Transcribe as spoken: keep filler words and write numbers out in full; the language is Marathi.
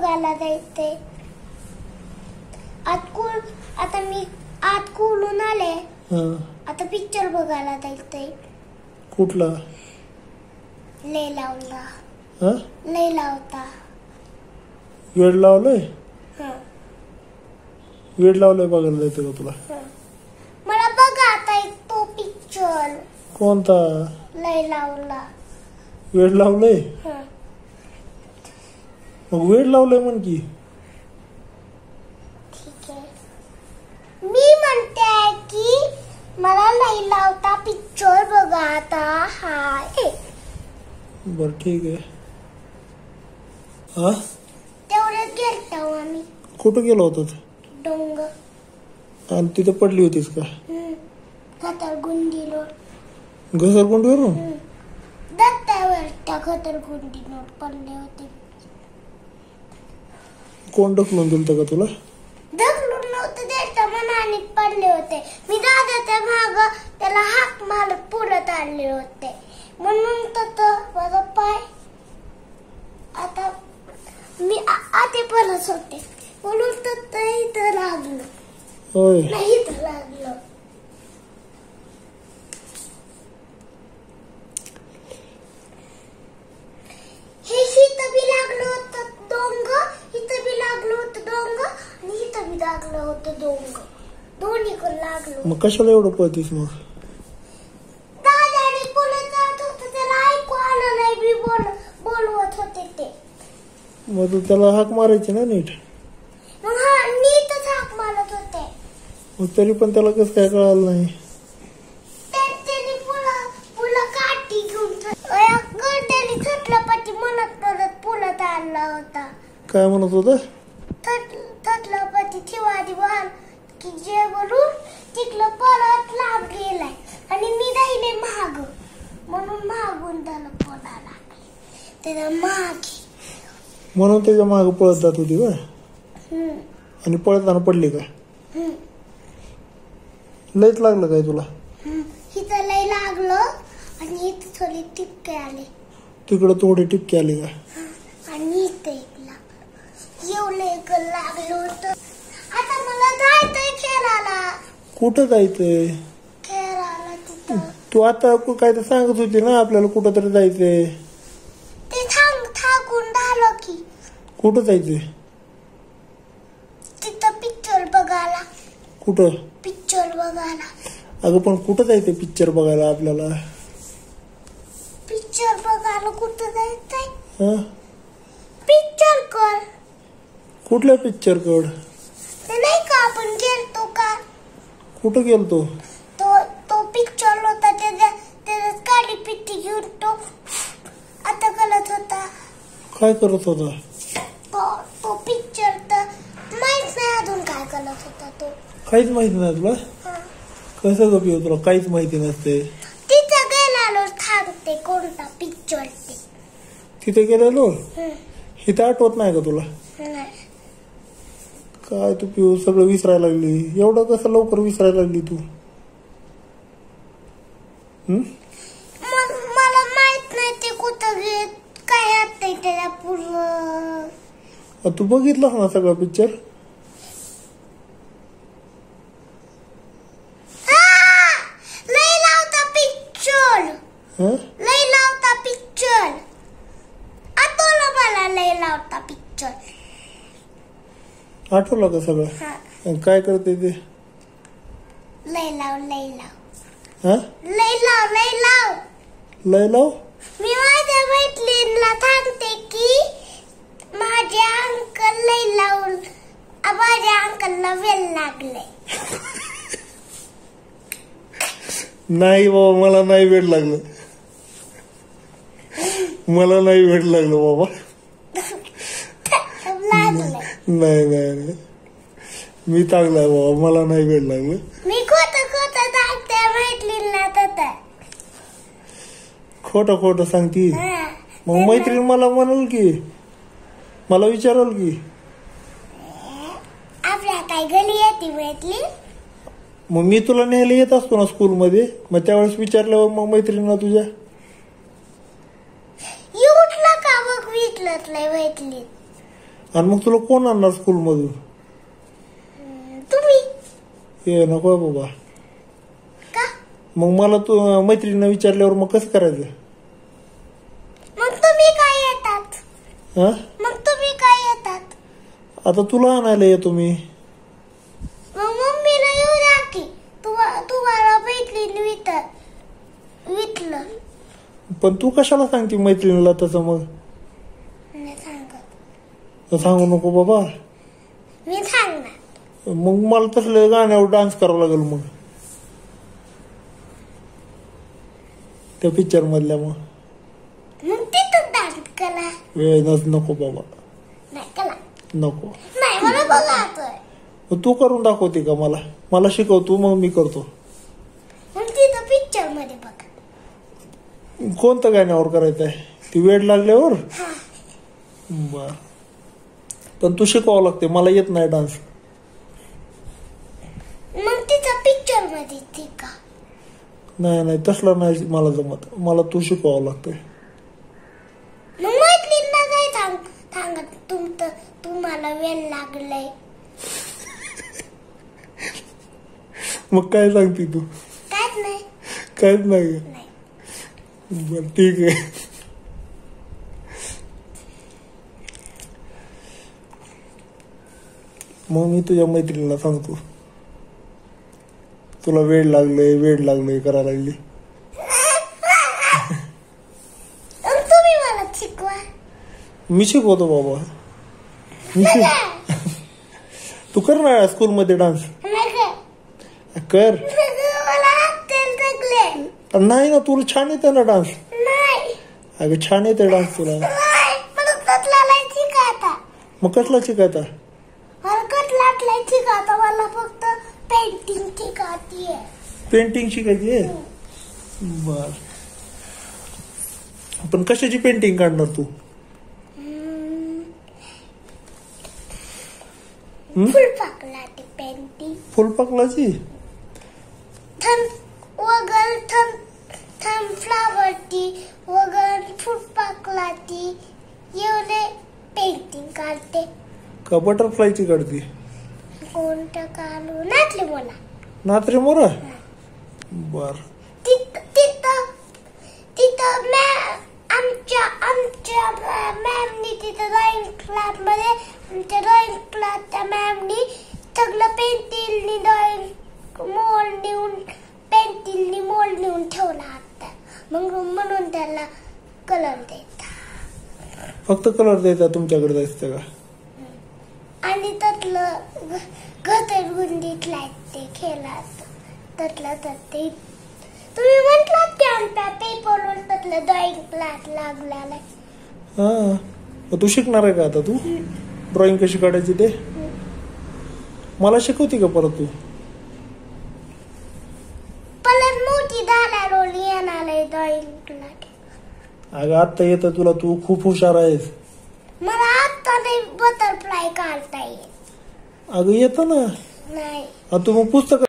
बघायला जायचंय. आत कुल आता मी आत कुलून आले. आता पिक्चर बघायला जायचंय. कुठला? लय लावला. हा लय लावता. वेळ लावलंय. हा वेळ लावलंय बघायला जायचं का तुला? मला बघा आता तो पिक्चर. कोणता? लय लावला. वेळ लावलंय. मग वेळ लावलंय म्हण की. ठीक आहे. मी म्हणते की मला लय लावता पिक्चर बघा आता. हाय बर ठीक आहे. हा तेवढे गेलतो आम्ही. कुठं गेलो होतो? डोंगर. आणि तिथे पडली होतीस का? घसरगुंडीवर. घसरगुंडीवरून? दत्तावर त्या घसरगुंडीवर पडले होते. कोण ढकलून दिलतं का तुला? ढकलून नव्हतं द्यायचं मनाने पडले होते. मी दादाच्या माग त्याला हाक मारत पुढे आले होते म्हणून तर माझा पाय आता मी आते पडत होते म्हणून तर इथं लागलं. होय नाही इथं लागलं. हे शीत बी लागलं होतं डोंग. इथं बी लागलं होतं डोंग आणि इथं बी लागलं होतं डोंग. दोन्ही कडे लागलं. मग कशाला एवढं पळतीस मग? दादाने बोलत जात होतं त्याला ऐकू आलं नाही. मी बोल बोलवत होते ते. मग तू त्याला हाक मारायची ना नीट. मग हा नीटच हाक मारत होते. मग तरी पण त्याला कसं काय कळालं नाही? त्याने पुला पुला काठी घेऊन गड्याने थटला पाठी म्हणत म्हणत पुलात आणला होता. काय म्हणत होता? थटला पाठी ठेवादी वाल की जे वरून तिकलं परत लांब गेलाय आणि मी राहिले महाग म्हणून मागून त्याला पोला लागले. त्याला मागे म्हणून त्याच्या मागे पळत जात होती का? आणि पळताना पडली का? लयच लागलं काय तुला? इथं लय लागलं आणि इथं थोडी टिपके आले. तिकडं थोडी टिपके आली का? आणि इथं एक लागलं. एवढं एक लागलं होतं. आता मला जायचंय खेळायला. कुठं जायचंय? खेळायला तिथं. तू आता काय तर सांगत होती ना आपल्याला कुठं तरी जायचंय. ते थांब थाकून झालं की. कुठं जायचंय? तिथं पिक्चर बघायला. कुठं? पिक्चर बघायला. अगं पण कुठं जायचंय पिक्चर बघायला आपल्याला? पिक्चर बघायला कुठं जायचंय? हा पिक्चर कर. कुठल्या पिक्चर कड? ते नाही का आपण गेलतो का? कुठं गेलतो? तो तो पिक्चर होता त्याच्या त्याच्यात काळी पिट्टी घेऊन तो आता करत होता. काय करत होता? तो तो पिक्चर तर माहित नाही अजून काय करत होता तो. काहीच माहिती नाही तुला? कसं गं पिऊ तुला काहीच माहिती नसते? तिथं गेलेलो थांबते कोणता पिक्चर ते. तिथे गेलेलो? इथं आठवत नाही का तुला? काय तू पिऊ सगळं विसरायला लागली. एवढं कसं लवकर विसरायला लागली तू? मला माहित नाही ते कुठं काय असतंय त्याला पूर्ण. तू बघितलं ना सगळं पिक्चर? लय लावता पिक्चर. लय लावता पिक्चर. आठवलं मला लय लावता पिक्चर. आठवलं का सगळं? काय करते ते? लय लाव लय लाव. हा लय लाव लय लाव. लय लाव. मी माझ्या मैत्रिणीला सांगते की माझ्या अंकल लय लावून माझ्या अंकलला वेल लागले. नाही बाबा मला नाही वेळ लागलं. मला नाही वेळ लागलं बाबा. नाही नाही मी चांगला बाबा मला नाही वेळ लागलं. मी खोट खोट सांगते मैत्रिणीला तर. खोटं खोटं सांगती. मग मैत्रीण मला म्हणाल की मला विचाराल की आपल्या काय गली येते मैत्रीण. मग मी तुला न्यायला येत असतो ना स्कूल मध्ये. मग त्यावेळेस विचारल्यावर मग मैत्रिणीला तुझ्या उठलं का बघ विकलत नाही मैत्रीण. आणि मग तुला कोण आणणार स्कूल मधून? तुम्ही. हे नको बाबा. का? मग मला तू मैत्रिणीनं विचारल्यावर मग कसं करायचं? मग तुम्ही काय येतात? हा मग तुम्ही काय येतात? आता तुला आणायला येतो मी. मग मम्मीला येऊ द्या की. तुवा- तुम्हाला मैत्रीण वित वितलं. पण तू कशाला सांगते मैत्रिणीला तसं? मग मी सांगत. तर सांगू नको बाबा. मी सांगणार. मग मला तसल्या गाण्यावर डान्स करावा लागेल मग त्या पिक्चर मधल्या. मग मग तिथं डान्स करा. वेळ नस नको बाबा. नाही करा. नको. नाही मला बोलायचंय. मग तू करून दाखवते का मला? मला शिकव तू, मग मी करतो. मग तिथं पिक्चर मध्ये बघा. कोणत्या गाण्यावर करायचं आहे? ती वेळ लागल्यावर? हा. बर. पण तू शिकवावं लागते, मला येत नाही डान्स. मग तिथं पिक्चर मध्ये ठीक का? नाही नाही तसलं नाही मला जमत. मला तू शिकवावं लागतंय. मग मैत्रीणला काय सांग सांगत तुमचं तुम्हाला वेळ लागलंय. मग काय सांगते तू? काहीच नाही. काहीच नाही. नाही. बर ठीक आहे. मग मी तुझ्या मैत्रिणीला सांगतो तुला वेळ लागलंय वेळ लागलंय करायला लागली. मग तुम्ही मला शिकवा. मी शिकवतो बाबा. मी शिक तू कर ना स्कूल मध्ये डान्स. नाही का? कर. मला हात लागले. नाही ना तुला छान येते ना डान्स. नाही. अगं छान येते डान्स तुला. नाही. मला कटला शिकायचा. मग कसला शिकायचा? मला कटला शिकायचा. मला फक्त पेंटिंग शिकायची. पेंटिंग शिकायची आहे? बर. पण कशाची पेंटिंग काढणार तू? फुलपाखलाची पेंटिंग. फुलपाखलाची? थन वगैरे थन थन फ्लावरची वगैरे फुलपाखलाची एवढे पेंटिंग काढते. का बटरफ्लायची काढते? कोणतं काढू? नाचले मला. नात्रे मोरा? बर. तिथं तिथं तिथं मॅ आमच्या आमच्या मॅमनी तिथं ड्रॉइंग क्लास मध्ये आमच्या ड्रॉइंग क्लासच्या मॅमनी सगळं पेन्सिलनी ड्रॉइंग मोल्ड नेऊन पेन्सिलनी मोल्ड नेऊन ठेवला होता. मग म्हणून त्याला कलर द्यायचा. फक्त कलर द्यायचा तुमच्याकडे जायचं का? आणि त्यातलं घतर गुंडीतला ते खेळात त्यातलं तर ते तुम्ही म्हटलात की आमच्या पेपरवर त्यातलं ड्रॉइंग क्लास लागलेला. हा मग तू शिकणार आहे का आता? तू ड्रॉइंग कशी काढायची ते मला शिकवते का परत तू? परत मोठी झाल्यावर येणार आहे ड्रॉइंग क्लास. अगं आत्ता येतं तुला, तू खूप हुशार आहेस. मला आता नाही बटरफ्लाय काढता येईल. अगं येतं ना. नाही. तू मग पुस्तक